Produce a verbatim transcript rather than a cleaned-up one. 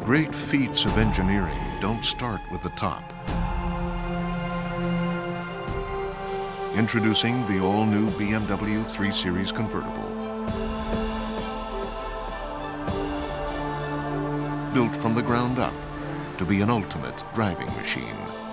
Great feats of engineering don't start with the top. Introducing the all-new B M W three Series Convertible. Built from the ground up to be an ultimate driving machine.